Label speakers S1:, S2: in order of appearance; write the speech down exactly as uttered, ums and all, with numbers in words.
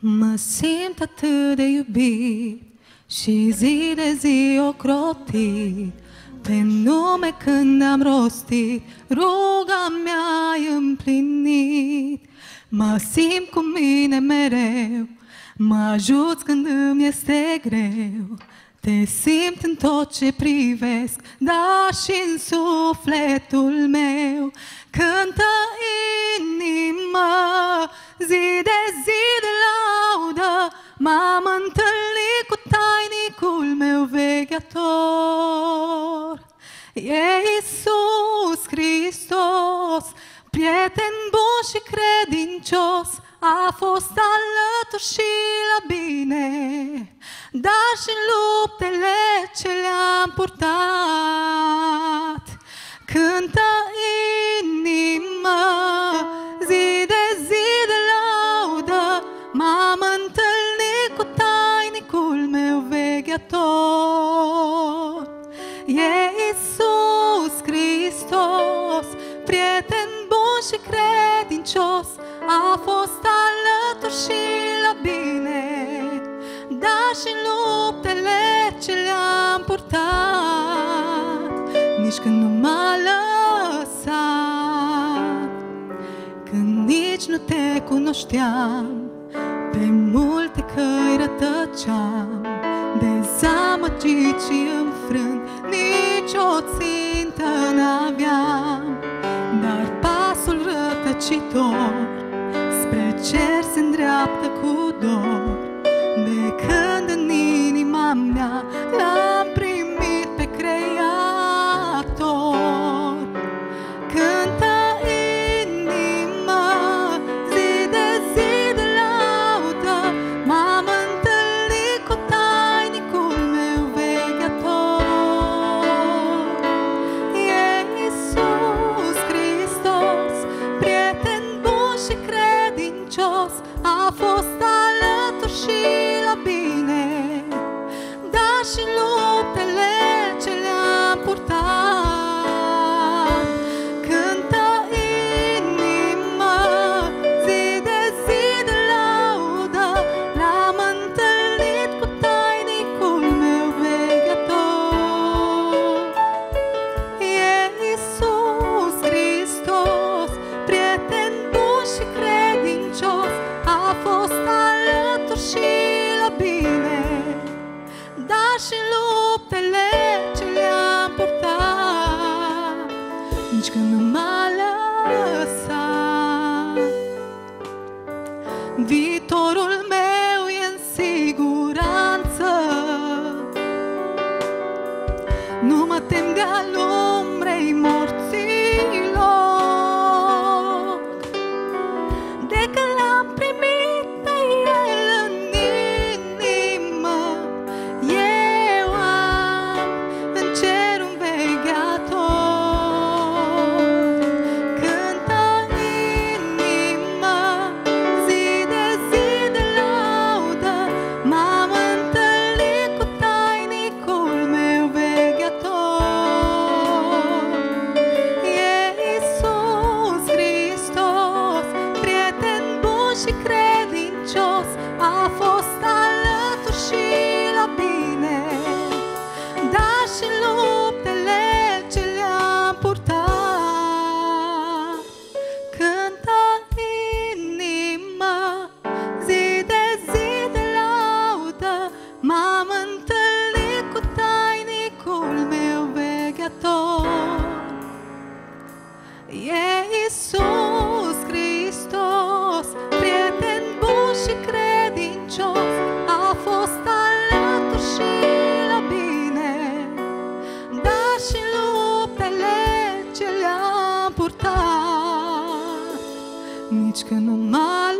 S1: Mă simt atât de iubit și zi de zi ocrotit pe nume când am rostit, ruga mea-i împlinit. Mă simt cu mine mereu, mă ajuți când îmi este greu. Te simt în tot ce privesc, dar și în sufletul meu. Cântă inima, zi de zi de laudă, m-am întâlnit cu tainicul meu vegheator. E Iisus Hristos, prieten bun și credincios, a fost alături și la bine, dar și în luptele ce le-am purtat. Cântă inima, zi de zi de laudă, m-am întâlnit cu tainicul meu vegheator. E Iisus Hristos, prieten bun și credincios, a fost alături și la bine, dar și în luptele ce le-am purtat, nici când nu m-a lăsat. Când nici nu te cunoșteam, pe multe căi rătăceam, dezamăgit și înfrânt, nici o țintă n-aveam. Dar pasul rătăcitor spre cer se îndreaptă cu dor, de când în inima mea l-am primit pe Creator. Cântă inima, zi de zi de laudă, m-am întâlnit cu tainicul meu vegheator. E Iisus Hristos, prieten bun și credincios, a fost alături și la bine, dar și în luptele ce le-am purtat. Cântă inima, zi de zi de laudă, l-am întâlnit cu tainicul meu vegheator. E Iisus Hristos, prieten bun și credincios, a fost alături și la bine, dar și în luptele ce le-am purtat, nici când nu m-a lăsat. Viitorul meu e în siguranță, nu mă tem de-al umbrei morților, de când l-am primit pe El în inimă, eu am în cer un vegheator. Cântă inima, zi de zi de laudă, m-am întâlnit cu tainicul meu vegheator. E Iisus Hristos, prieten bun și credincios, a fost alături și la bine, dar și în luptele ce le-am purtat. Cântă inima, zi de zi de laudă, m-am întâlnit cu tainicul meu vegheator. E Iisus Hristos, prieten bun și credincios, a fost alături și la bine, dar și în luptele ce le-am purtat, nici când nu m-a